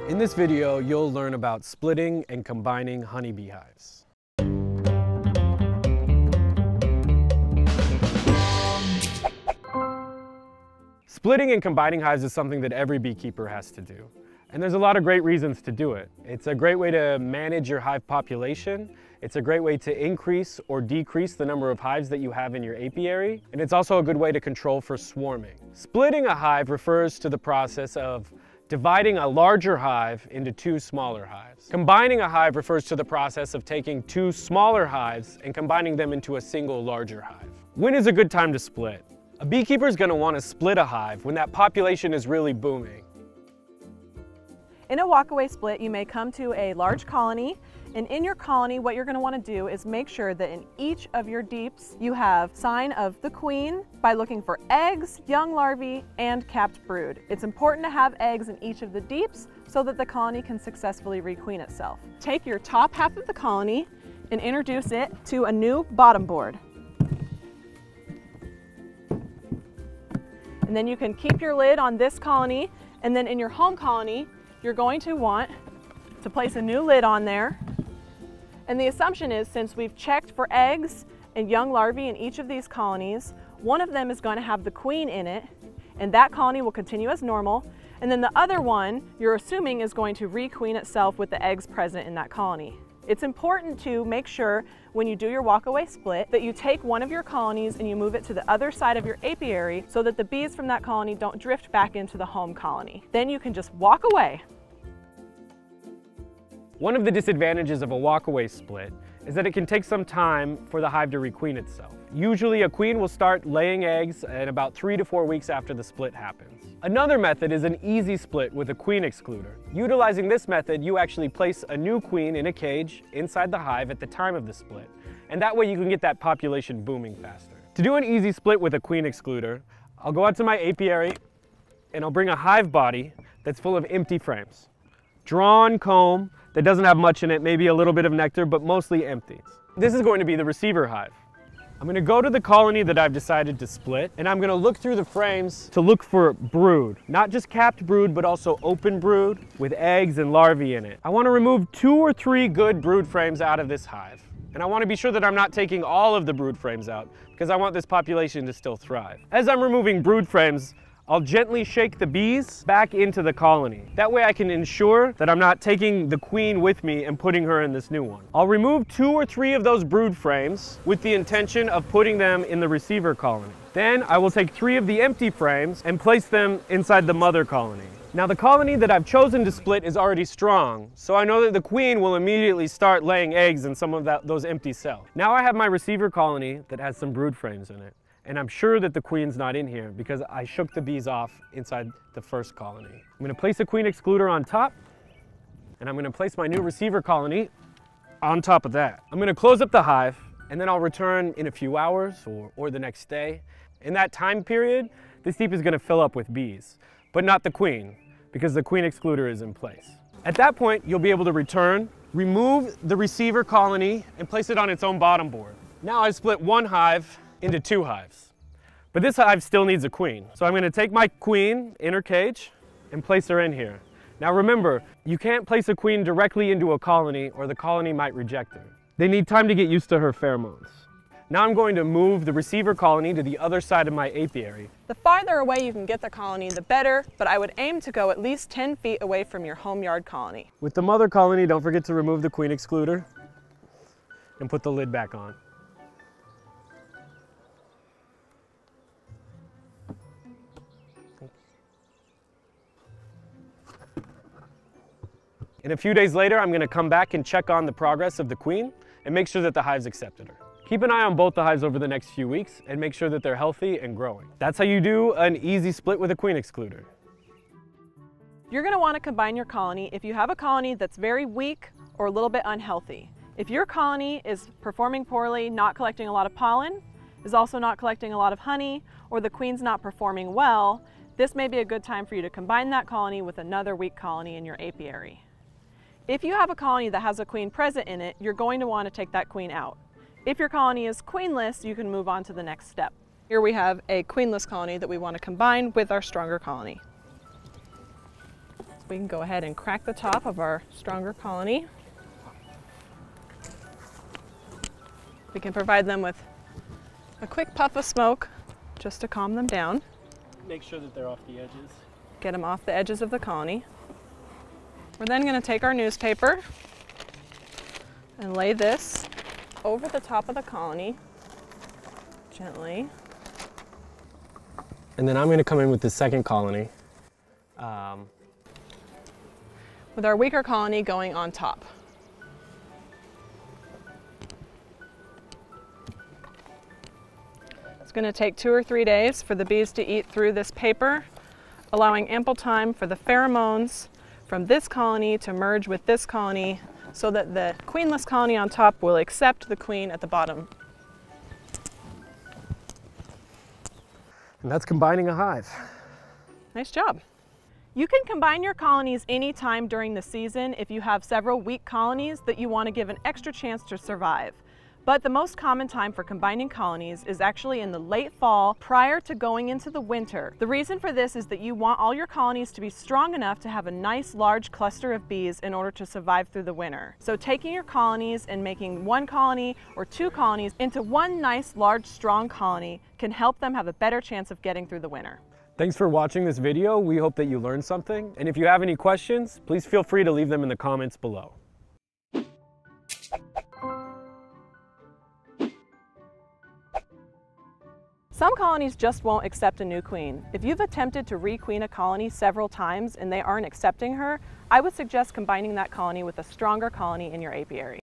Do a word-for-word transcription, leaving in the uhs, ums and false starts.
In this video, you'll learn about splitting and combining honeybee hives. Splitting and combining hives is something that every beekeeper has to do. And there's a lot of great reasons to do it. It's a great way to manage your hive population. It's a great way to increase or decrease the number of hives that you have in your apiary. And it's also a good way to control for swarming. Splitting a hive refers to the process of dividing a larger hive into two smaller hives. Combining a hive refers to the process of taking two smaller hives and combining them into a single larger hive. When is a good time to split? A beekeeper is going to want to split a hive when that population is really booming. In a walkaway split, you may come to a large colony, and in your colony, what you're going to want to do is make sure that in each of your deeps, you have sign of the queen by looking for eggs, young larvae, and capped brood. It's important to have eggs in each of the deeps so that the colony can successfully requeen itself. Take your top half of the colony and introduce it to a new bottom board. And then you can keep your lid on this colony, and then in your home colony, you're going to want to place a new lid on there. And the assumption is, since we've checked for eggs and young larvae in each of these colonies, one of them is going to have the queen in it, and that colony will continue as normal. And then the other one, you're assuming, is going to requeen itself with the eggs present in that colony. It's important to make sure when you do your walkaway split that you take one of your colonies and you move it to the other side of your apiary so that the bees from that colony don't drift back into the home colony. Then you can just walk away. One of the disadvantages of a walkaway split is that it can take some time for the hive to requeen itself. Usually a queen will start laying eggs in about three to four weeks after the split happens. Another method is an easy split with a queen excluder. Utilizing this method, you actually place a new queen in a cage inside the hive at the time of the split, and that way you can get that population booming faster. To do an easy split with a queen excluder, I'll go out to my apiary and I'll bring a hive body that's full of empty frames. Drawn comb that doesn't have much in it, maybe a little bit of nectar, but mostly empty. This is going to be the receiver hive. I'm going to go to the colony that I've decided to split, and I'm going to look through the frames to look for brood. Not just capped brood, but also open brood with eggs and larvae in it. I want to remove two or three good brood frames out of this hive. And I want to be sure that I'm not taking all of the brood frames out, because I want this population to still thrive. As I'm removing brood frames, I'll gently shake the bees back into the colony. That way I can ensure that I'm not taking the queen with me and putting her in this new one. I'll remove two or three of those brood frames with the intention of putting them in the receiver colony. Then I will take three of the empty frames and place them inside the mother colony. Now the colony that I've chosen to split is already strong, so I know that the queen will immediately start laying eggs in some of that, those empty cells. Now I have my receiver colony that has some brood frames in it. And I'm sure that the queen's not in here because I shook the bees off inside the first colony. I'm going to place a queen excluder on top, and I'm going to place my new receiver colony on top of that. I'm going to close up the hive, and then I'll return in a few hours or, or the next day. In that time period, this deep is going to fill up with bees, but not the queen, because the queen excluder is in place. At that point, you'll be able to return, remove the receiver colony, and place it on its own bottom board. Now I've split one hive into two hives. But this hive still needs a queen. So I'm going to take my queen in her cage and place her in here. Now remember, you can't place a queen directly into a colony or the colony might reject her. They need time to get used to her pheromones. Now I'm going to move the receiver colony to the other side of my apiary. The farther away you can get the colony, the better, but I would aim to go at least ten feet away from your home yard colony. With the mother colony, don't forget to remove the queen excluder and put the lid back on. And a few days later, I'm going to come back and check on the progress of the queen and make sure that the hives accepted her. Keep an eye on both the hives over the next few weeks and make sure that they're healthy and growing. That's how you do an easy split with a queen excluder. You're going to want to combine your colony if you have a colony that's very weak or a little bit unhealthy. If your colony is performing poorly, not collecting a lot of pollen, is also not collecting a lot of honey, or the queen's not performing well, this may be a good time for you to combine that colony with another weak colony in your apiary. If you have a colony that has a queen present in it, you're going to want to take that queen out. If your colony is queenless, you can move on to the next step. Here we have a queenless colony that we want to combine with our stronger colony. We can go ahead and crack the top of our stronger colony. We can provide them with a quick puff of smoke just to calm them down. Make sure that they're off the edges. Get them off the edges of the colony. We're then going to take our newspaper and lay this over the top of the colony, gently. And then I'm going to come in with the second colony. Um, with our weaker colony going on top. It's going to take two or three days for the bees to eat through this paper, allowing ample time for the pheromones from this colony to merge with this colony so that the queenless colony on top will accept the queen at the bottom. And that's combining a hive. Nice job. You can combine your colonies anytime during the season if you have several weak colonies that you want to give an extra chance to survive. But the most common time for combining colonies is actually in the late fall prior to going into the winter. The reason for this is that you want all your colonies to be strong enough to have a nice large cluster of bees in order to survive through the winter. So taking your colonies and making one colony or two colonies into one nice large strong colony can help them have a better chance of getting through the winter. Thanks for watching this video. We hope that you learned something. And if you have any questions, please feel free to leave them in the comments below. Some colonies just won't accept a new queen. If you've attempted to requeen a colony several times and they aren't accepting her, I would suggest combining that colony with a stronger colony in your apiary.